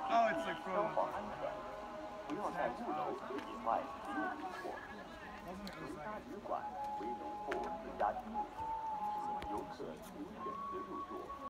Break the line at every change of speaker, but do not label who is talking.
Oh, it's like
消
from.
防安全，不要在5楼和野外随意停泊。维沙旅馆为农户私家机，游客请选择入住。